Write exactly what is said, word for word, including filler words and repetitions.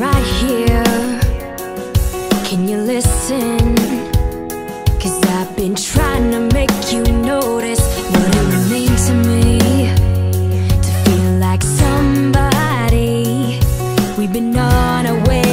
right here. Can you listen? Cause I've been trying to make you notice what it would mean to me to feel like somebody. We've been on our way